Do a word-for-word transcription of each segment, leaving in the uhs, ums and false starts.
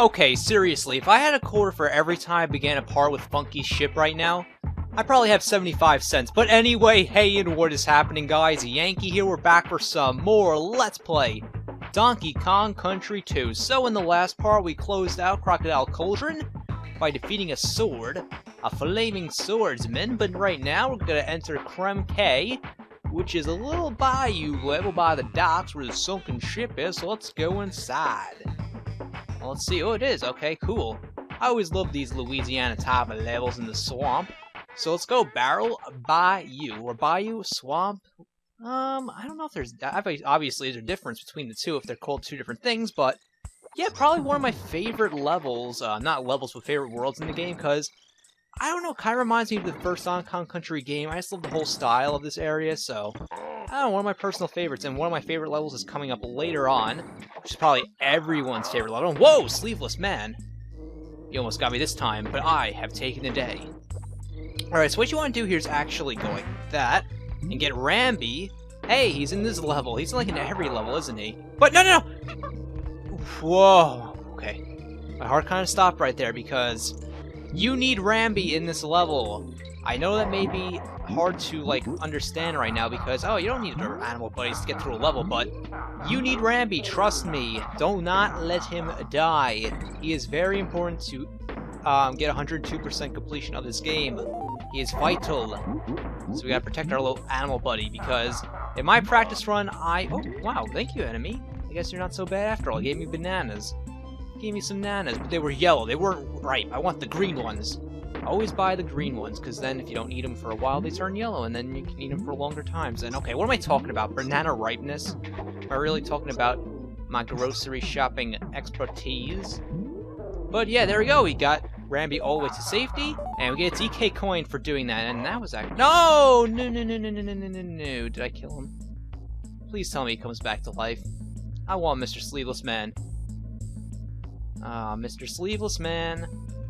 Okay, seriously, if I had a quarter for every time I began a part with Funky's ship right now, I probably have seventy-five cents. But anyway, hey, and what is happening, guys? Yankee here, we're back for some more Let's Play Donkey Kong Country two. So in the last part, we closed out Crocodile Cauldron by defeating a sword, a flaming swordsman, but right now we're gonna enter Creme K, which is a little bayou level by the docks where the sunken ship is, so let's go inside. Well, let's see. Oh, it is. Okay, cool. I always love these Louisiana type of levels in the swamp. So let's go Barrel Bayou, or Bayou, Swamp. Um, I don't know if there's, obviously there's a difference between the two if they're called two different things, but yeah, probably one of my favorite levels, uh, not levels, but favorite worlds in the game, because, I don't know, it kind of reminds me of the first Donkey Kong Country game. I just love the whole style of this area, so, I don't know, one of my personal favorites, and one of my favorite levels is coming up later on, which is probably everyone's favorite level. Whoa, Sleeveless Man! You almost got me this time, but I have taken the day. Alright, so what you want to do here is actually go like that, and get Rambi. Hey, he's in this level. He's like in every level, isn't he? But no, no, no! Whoa. Okay. My heart kind of stopped right there because you need Rambi in this level. I know that may be hard to, like, understand right now because, oh, you don't need animal buddies to get through a level, but you need Rambi, trust me. Do not let him die. He is very important to um, get one hundred two percent completion of this game. He is vital. So we gotta protect our little animal buddy because in my practice run, I... Oh, wow, thank you, enemy. I guess you're not so bad after all. You gave me bananas. You gave me some bananas, but they were yellow. They weren't ripe. I want the green ones. Always buy the green ones, because then if you don't eat them for a while, they turn yellow, and then you can eat them for longer times. And okay, what am I talking about? Banana ripeness? Am I really talking about my grocery shopping expertise? But yeah, there we go. We got Rambi all the way to safety, and we get a D K coin for doing that, and that was actually... No! No, no, no, no, no, no, no, no, no. Did I kill him? Please tell me he comes back to life. I want Mister Sleeveless Man. Ah, uh, Mister Sleeveless Man.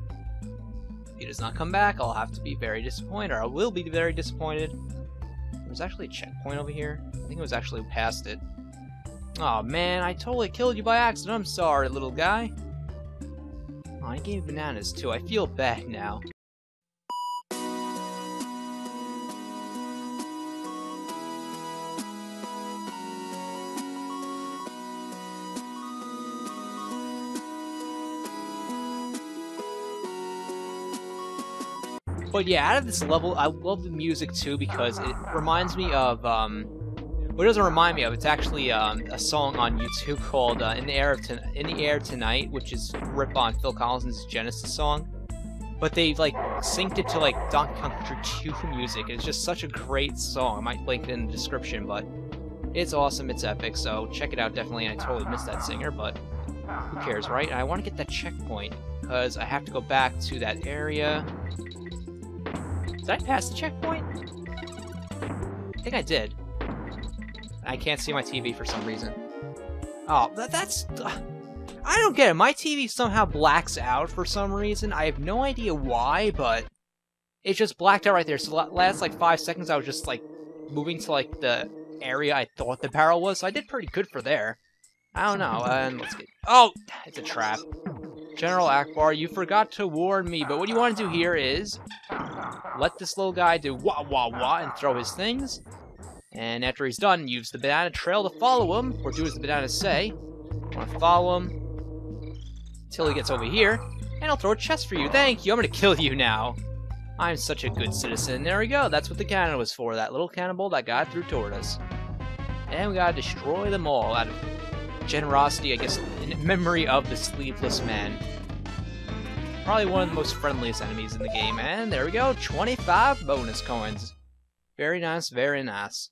If he does not come back, I'll have to be very disappointed, or I will be very disappointed. There's actually a checkpoint over here. I think it was actually past it. Oh man, I totally killed you by accident. I'm sorry, little guy. Oh, I gave you bananas too. I feel bad now. But yeah, out of this level, I love the music too because it reminds me of, um, what it doesn't remind me of, it's actually um, a song on YouTube called uh, In the Air of Ton In the Air Tonight, which is a rip on Phil Collins' Genesis song. But they like synced it to like Donkey Kong Country two music. It's just such a great song. I might link it in the description, but it's awesome, it's epic, so check it out definitely. I totally missed that singer, but who cares, right? And I want to get that checkpoint because I have to go back to that area. Did I pass the checkpoint? I think I did. I can't see my T V for some reason. Oh, that, that's... Uh, I don't get it. My T V somehow blacks out for some reason. I have no idea why, but it just blacked out right there. So last, like, five seconds, I was just, like, moving to, like, the area I thought the barrel was. So I did pretty good for there. I don't know. And let's get... Oh! It's a trap. General Akbar, you forgot to warn me, but what you want to do here is let this little guy do wah wah wah and throw his things, and after he's done, use the banana trail to follow him, or do as the bananas say. I want to follow him until he gets over here, and I'll throw a chest for you. Thank you, I'm going to kill you now. I'm such a good citizen. There we go, that's what the cannon was for, that little cannonball that got through toward us. And we gotta destroy them all out of generosity, I guess, in memory of the Sleeveless Man. Probably one of the most friendliest enemies in the game. And there we go, twenty-five bonus coins. Very nice, very nice.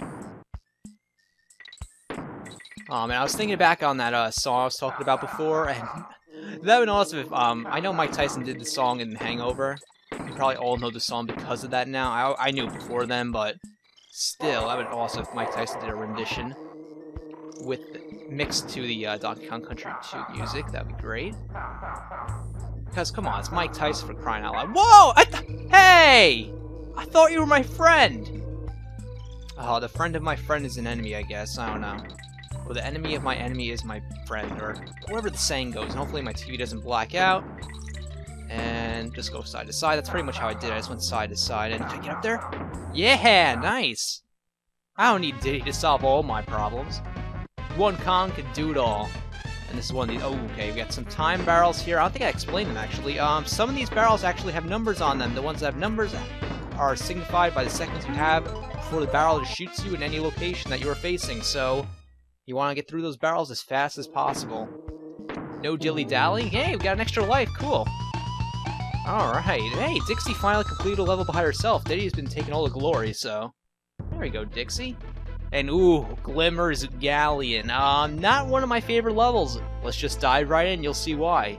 Oh man, I was thinking back on that uh, song I was talking about before, and that would be awesome if, um, I know Mike Tyson did the song in Hangover. You probably all know the song because of that now. I, I knew it before then, but still, that would be awesome if Mike Tyson did a rendition with mixed to the uh, Donkey Kong Country two music. That'd be great. Because, come on, it's Mike Tyson for crying out loud. Whoa! I th hey! I thought you were my friend! Oh, the friend of my friend is an enemy, I guess. I don't know. Or the enemy of my enemy is my friend, or whatever the saying goes. And hopefully my T V doesn't black out. And just go side to side. That's pretty much how I did it. I just went side to side. And can I get up there? Yeah, nice! I don't need Diddy to solve all my problems. One Kong can do it all. And this is one of these. Oh, okay, we got some time barrels here. I don't think I explained them, actually. Um, some of these barrels actually have numbers on them. The ones that have numbers are signified by the seconds you have before the barrel just shoots you in any location that you are facing. So, you want to get through those barrels as fast as possible. No dilly-dallying. Hey, we got an extra life. Cool. Alright. Hey, Dixie finally completed a level by herself. Diddy's been taking all the glory, so... There we go, Dixie. And ooh, Glimmer's Galleon. Um, not one of my favorite levels. Let's just dive right in, you'll see why.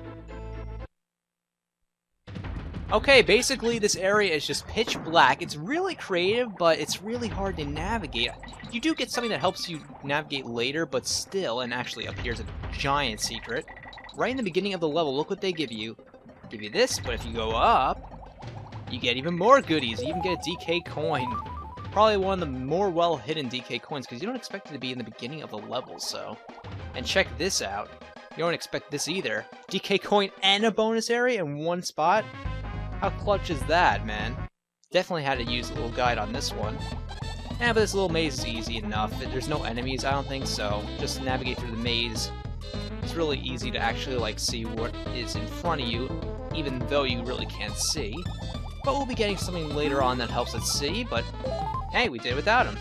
Okay, basically this area is just pitch black. It's really creative, but it's really hard to navigate. You do get something that helps you navigate later, but still, and actually up here's a giant secret. Right in the beginning of the level, look what they give you. Give you this, but if you go up, you get even more goodies. You even get a D K coin. Probably one of the more well-hidden D K coins, because you don't expect it to be in the beginning of the level, so... And check this out. You don't expect this either. D K coin and a bonus area in one spot? How clutch is that, man? Definitely had to use a little guide on this one. Yeah, but this little maze is easy enough. There's no enemies, I don't think, so just navigate through the maze. It's really easy to actually, like, see what is in front of you, even though you really can't see. But we'll be getting something later on that helps us see, but hey, we did it without him.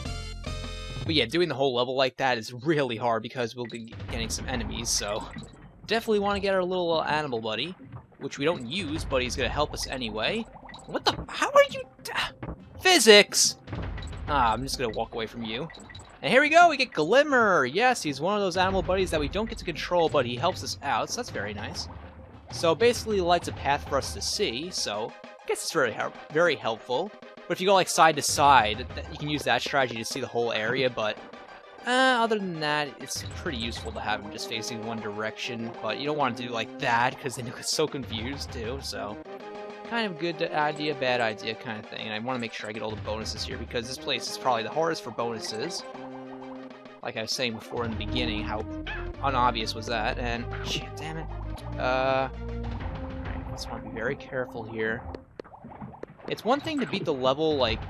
But yeah, doing the whole level like that is really hard because we'll be getting some enemies, so definitely want to get our little uh, animal buddy, which we don't use, but he's going to help us anyway. What the? How are you? Physics! Ah, I'm just going to walk away from you. And here we go, we get Glimmer! Yes, he's one of those animal buddies that we don't get to control, but he helps us out, so that's very nice. So basically, he lights a path for us to see, so I guess it's very, very helpful. But if you go like side to side, you can use that strategy to see the whole area, but uh, other than that, it's pretty useful to have him just facing one direction, but you don't want to do like that, because then you get so confused too, so kind of good idea, bad idea kind of thing. And I want to make sure I get all the bonuses here, because this place is probably the hardest for bonuses. Like I was saying before in the beginning, how unobvious was that, and shit, damn it. Uh, alright, just want to be very careful here. It's one thing to beat the level, like,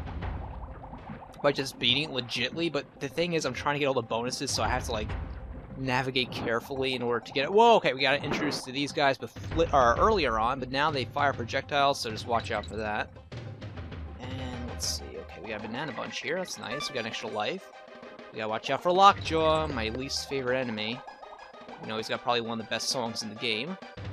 by just beating it legitly, but the thing is I'm trying to get all the bonuses, so I have to, like, navigate carefully in order to get it. Whoa, okay, we got introduced to these guys before, or earlier on, but now they fire projectiles, so just watch out for that. And let's see, okay, we got a banana bunch here, that's nice, we got an extra life. We gotta watch out for Lockjaw, my least favorite enemy. You know, he's got probably one of the best songs in the game.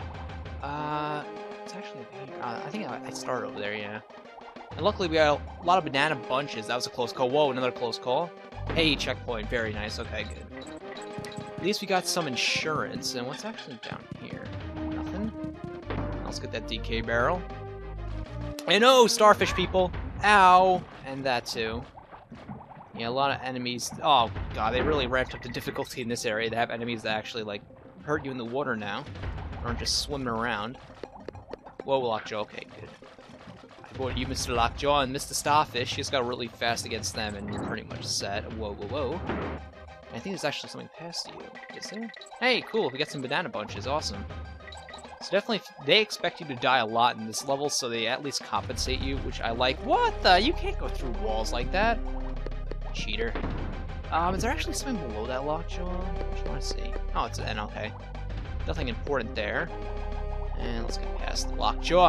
Uh, it's actually, uh, I think I, I started over there, yeah. And luckily we got a lot of banana bunches. That was a close call. Whoa, another close call. Hey, checkpoint. Very nice. Okay, good. At least we got some insurance. And what's actually down here? Nothing? Let's get that D K barrel. And oh, starfish people! Ow! And that too. Yeah, a lot of enemies. Oh god, they really ramped up the difficulty in this area. They have enemies that actually, like, hurt you in the water now. Or just swimming around. Whoa, Lockjaw. Okay, good. I avoided you, Mister Lockjaw, and Mister Starfish. You just got really fast against them, and you're pretty much set. Whoa, whoa, whoa. I think there's actually something past you. Is there? Hey, cool. We got some banana bunches. Awesome. So definitely, they expect you to die a lot in this level, so they at least compensate you, which I like. What the? You can't go through walls like that. Cheater. Um, is there actually something below that Lockjaw? I just want to see. Oh, it's an N, okay. Nothing important there. And let's get past the Lockjaw.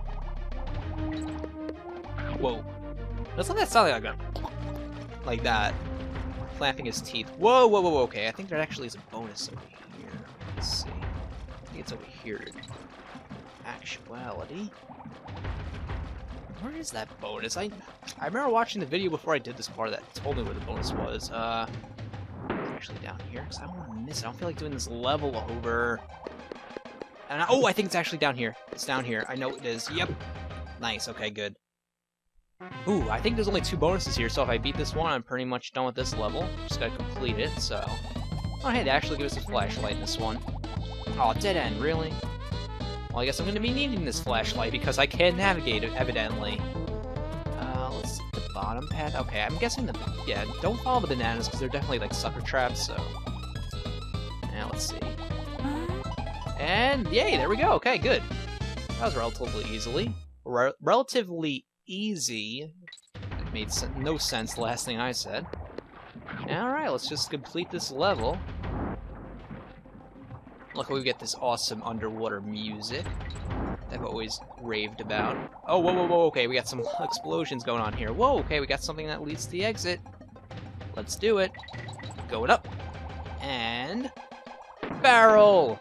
Whoa. Let's let that sound like that. Like that. Clamping his teeth. Whoa, whoa, whoa, okay. I think there actually is a bonus over here. Let's see. I think it's over here. Actuality. Where is that bonus? I I remember watching the video before I did this part that told me where the bonus was. Uh, it's actually down here, because I don't want to miss it. I don't feel like doing this level over. And I, oh, I think it's actually down here. It's down here. I know it is. Yep. Nice. Okay, good. Ooh, I think there's only two bonuses here, so if I beat this one, I'm pretty much done with this level. Just gotta complete it, so... Oh, hey, they actually give us a flashlight in this one. Oh, dead end, really? Well, I guess I'm gonna be needing this flashlight, because I can't navigate it, evidently. Uh, let's see. bottom path? Okay, I'm guessing the... Yeah, don't follow the bananas, because they're definitely, like, sucker traps, so... Now, let's see. And, yay, there we go. Okay, good. That was relatively easily. Re relatively easy. It made sen no sense, the last thing I said. Alright, let's just complete this level. Luckily we get this awesome underwater music that I've always raved about. Oh, whoa, whoa, whoa, okay, we got some explosions going on here. Whoa, okay, we got something that leads to the exit. Let's do it. Going up. And... barrel!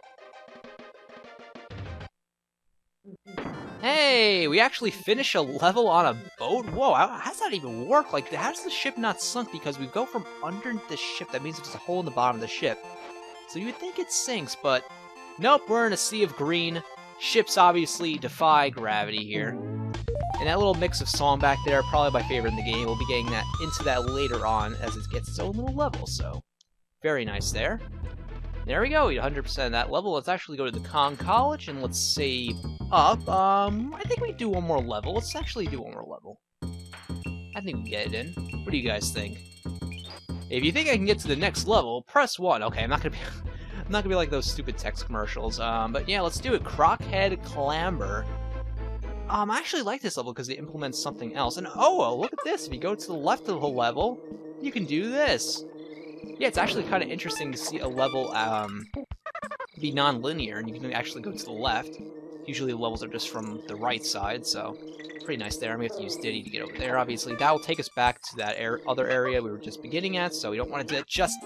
Hey, we actually finish a level on a boat? Whoa, how does that even work? Like, how does the ship not sunk? Because we go from under the ship, that means there's a hole in the bottom of the ship. So you would think it sinks, but nope, we're in a sea of green. Ships obviously defy gravity here. And that little mix of song back there, probably my favorite in the game. We'll be getting that into that later on as it gets its own little level, so very nice there. There we go, one hundred percent of that level. Let's actually go to the Kong College and let's save up. Um, I think we do one more level. Let's actually do one more level. I think we can get it in. What do you guys think? If you think I can get to the next level, press one. Okay, I'm not gonna be, I'm not gonna be like those stupid text commercials. Um, but yeah, let's do it. Crockhead Clamber. Um, I actually like this level because it implements something else. And oh, well, look at this. If you go to the left of the level, you can do this. Yeah, it's actually kind of interesting to see a level um, be non-linear, and you can actually go to the left. Usually the levels are just from the right side, so pretty nice there. I'm going to have to use Diddy to get over there, obviously. That will take us back to that air other area we were just beginning at, so we don't want to do it just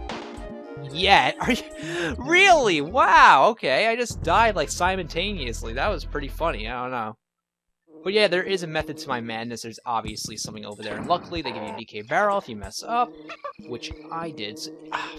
yet. Are you... Really? Wow, okay. I just died, like, simultaneously. That was pretty funny. I don't know. But yeah, there is a method to my madness. There's obviously something over there. And luckily, they give you a D K barrel if you mess up, which I did. So, ah,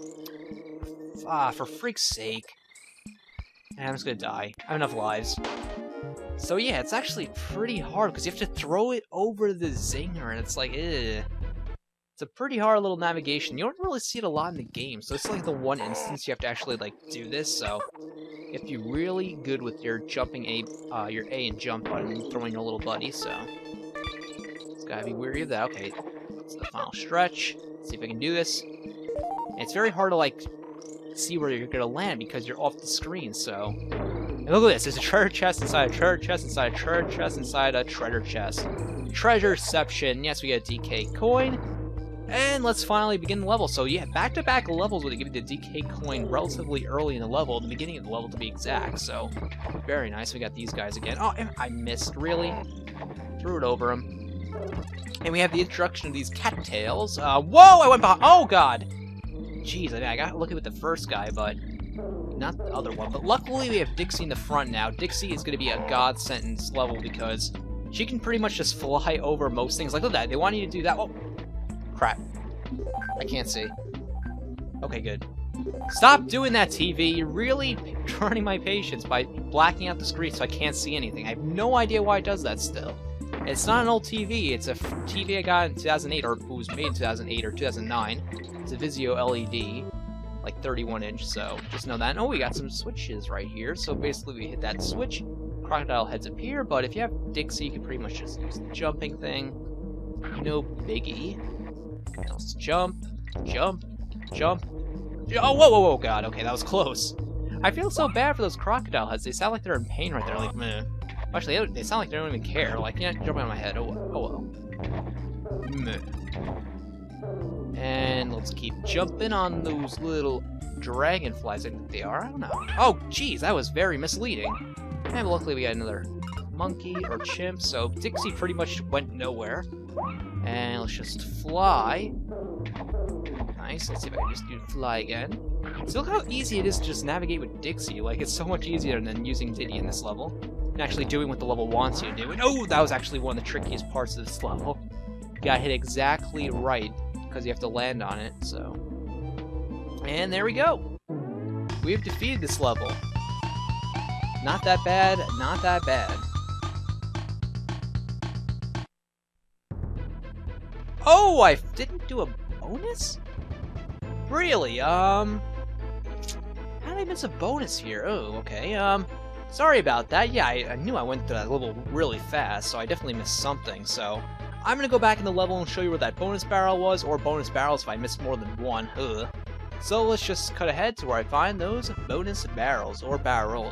ah, for freak's sake. And I'm just gonna die. I have enough lives. So yeah, it's actually pretty hard because you have to throw it over the zinger, and it's like, eh. It's a pretty hard little navigation. You don't really see it a lot in the game, so it's like the one instance you have to actually like do this. So you have to be really good with your jumping A, uh, your A and jump button, and throwing your little buddy. So it's gotta be wary of that. Okay, it's the final stretch. Let's see if I can do this. And it's very hard to like see where you're gonna land because you're off the screen. So and look at this. There's a treasure chest inside a treasure chest inside a treasure chest inside a treasure chest. Treasureception. Yes, we get a D K coin. And let's finally begin the level. So yeah, back-to-back levels where they give you the D K coin relatively early in the level, the beginning of the level to be exact. So very nice. We got these guys again. Oh, I missed, really? Threw it over him. And we have the introduction of these cattails. Uh, whoa, I went behind. Oh, God. Jeez, I, mean, I got lucky with the first guy, but not the other one. But luckily, we have Dixie in the front now. Dixie is going to be a God sentence level because she can pretty much just fly over most things. Like, look at that. They want you to do that. Oh. Crap. I can't see. Okay, good. Stop doing that, T V. You're really turning my patience by blacking out the screen so I can't see anything. I have no idea why it does that still. It's not an old T V. It's a T V I got in two thousand eight, or it was made in two thousand eight or two thousand nine. It's a Vizio L E D, like thirty-one inch, so just know that. And, oh, we got some switches right here. So basically we hit that switch, crocodile heads appear, but if you have Dixie, you can pretty much just use the jumping thing. No biggie. Let's jump, jump, jump. Oh, whoa, whoa, whoa, God. Okay, that was close. I feel so bad for those crocodile heads. They sound like they're in pain right there. Like, meh. Actually, they, they sound like they don't even care. Like, yeah, jumping on my head. Oh, oh well. Meh. And let's keep jumping on those little dragonflies. I think they are. I don't know. Oh, geez, that was very misleading. And luckily, we got another monkey or chimp. So Dixie pretty much went nowhere. And let's just fly. Nice. Let's see if I can just do fly again. So look how easy it is to just navigate with Dixie. Like, it's so much easier than using Diddy in this level. And actually doing what the level wants you to do. And oh, that was actually one of the trickiest parts of this level. You gotta hit exactly right, because you have to land on it, so. And there we go. We have defeated this level. Not that bad, not that bad. Oh, I didn't do a bonus? Really? Um, how did I miss a bonus here? Oh, okay. Um, sorry about that. Yeah, I, I knew I went through that level really fast, so I definitely missed something. So, I'm gonna go back in the level and show you where that bonus barrel was, or bonus barrels if I missed more than one. Ugh. So let's just cut ahead to where I find those bonus barrels, or barrel.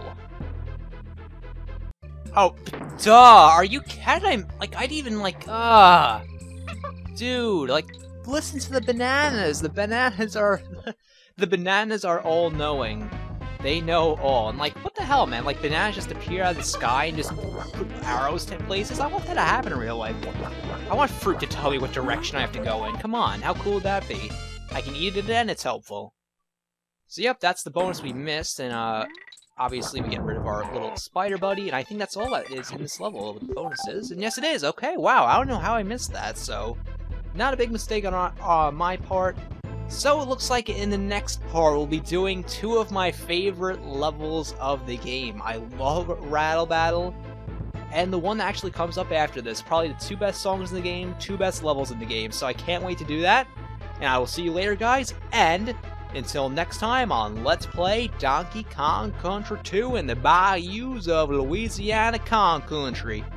Oh, duh! Are you kidding? Like, I'd even, like, ah, dude, like, listen to the bananas! The bananas are... the bananas are all-knowing. They know all. And, like, what the hell, man? Like, bananas just appear out of the sky and just put arrows to places? I want that to happen in real life. I want fruit to tell me what direction I have to go in. Come on, how cool would that be? I can eat it and it's helpful. So, yep, that's the bonus we missed, and, uh... obviously, we get rid of our little spider buddy, and I think that's all that is in this level with bonuses. And yes, it is. Okay, wow, I don't know how I missed that, so... not a big mistake on our, uh, my part. So it looks like in the next part, we'll be doing two of my favorite levels of the game. I love Rattle Battle, and the one that actually comes up after this. Probably the two best songs in the game, two best levels in the game, so I can't wait to do that. And I will see you later, guys, and... until next time on Let's Play Donkey Kong Country two in the bayous of Louisiana Kong Country.